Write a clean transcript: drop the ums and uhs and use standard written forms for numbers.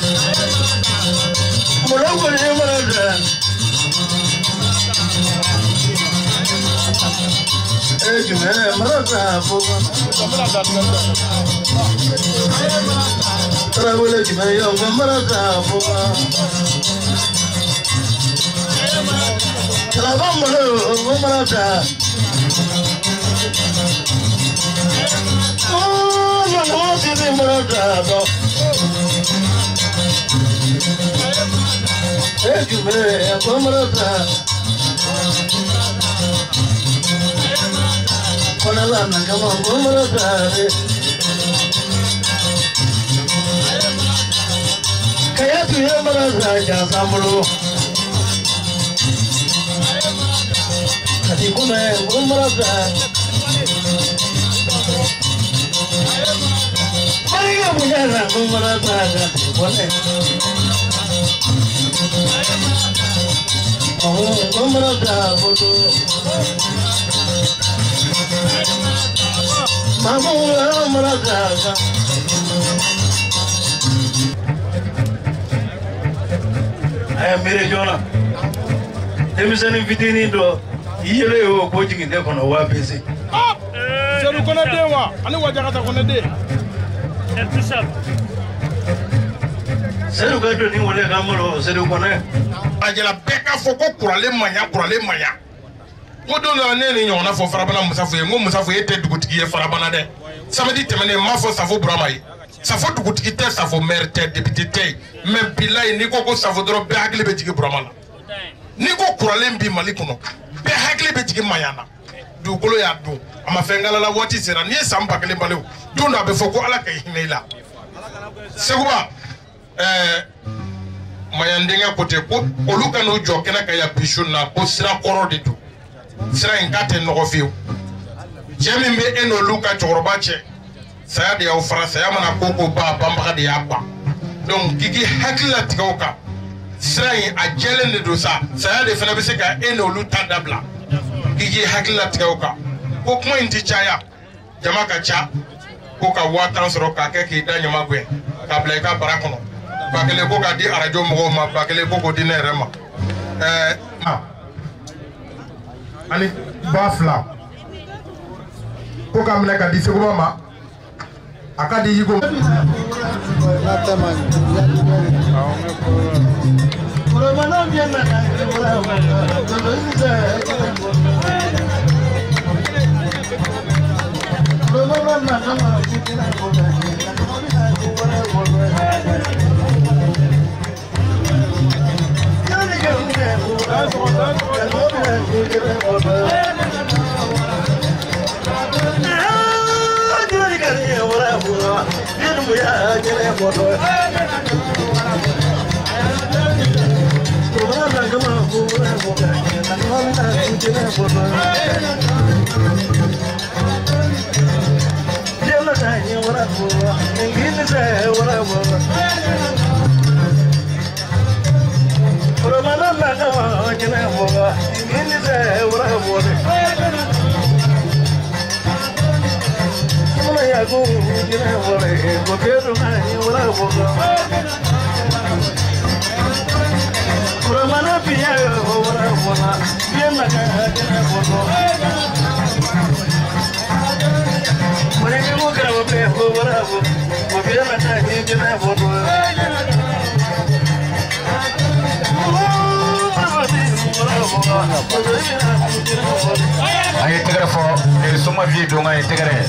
Mere Jona, emisani fitini do yele o ko jigin de kono wa pese. Seru kono de wa, ani wajagata kono de. Etusal. Seru ga do ni wole ga molo seru kono. Ajela beka foko kurale manya. Modo na ne ni nyona fo farabana musafo ye ngo musafo ye te dugutigi ye farabana de. Samedi temene mafo safo bramayi. Safo dugutigi te safo maire te député te. Men billahi ni ko safo doro be hakli be jigi bramala. Ni ko kurale mbi mali kono. Be hakli be jigi mayana. Dugolo ya do. Ama fengala la wati sera ni samba kele balew. Dunda be foko ala kay hinela. Seguba mayandenga kote ko oluka no jokena kaya bishuna ko sira koro de do. Sira ingate no fiu jemi mbe eno luka chorobache saya de au frasa ya mana koko ba bamba de yakwa donc gigi hakila tikoka sira in ajele ne dosa saya de fena biseka eno luta dabla gigi hakila tikoka ko kuma inti chaya jamaka cha ko ka watan soro ka ke danya magwe ka bleka barakono ba kele ko ka di arajo mo ma ba kele ko di nerema ani bafla ko kam ne ka di se ko ma akadi yigo Aye tegere fo e suma vie do ngay tegere